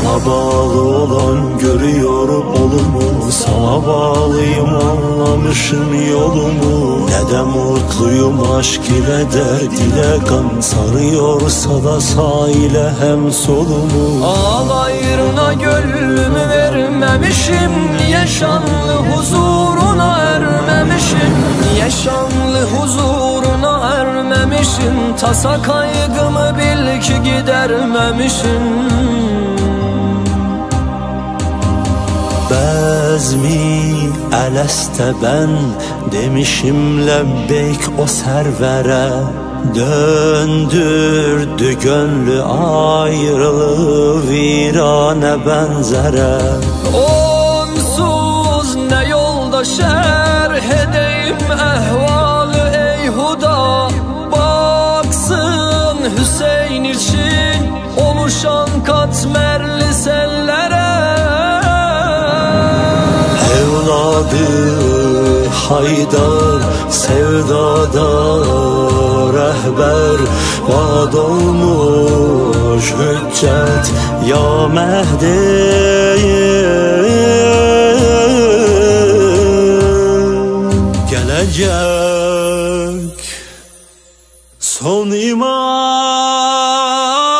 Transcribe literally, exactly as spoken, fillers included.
Sana bağlı olan görüyor olumu, sana bağlıyım anlamışım yolumu. Ne de mutluyum aşk ile dert ile, kan sarıyorsa da sağ ile hem solumu. Ağ gayrına gönlümü vermemişim, niye şanlı huzuruna ermemişim, niye şanlı huzuruna ermemişim. Tasa kaygımı bil ki gidermemişim. Bezmi eleste ben demişim lebbeyk o servere. Döndürdü gönlü ayrılığı virane benzere. Onsuz ne yolda şerh edeyim ehvalı ey huda. Baksın Hüseyin için oluşan katmerli sellere. Evladı Haydar sevdada rehber, vaad olmuş hüccet ya Mehdi. Gelecek son imam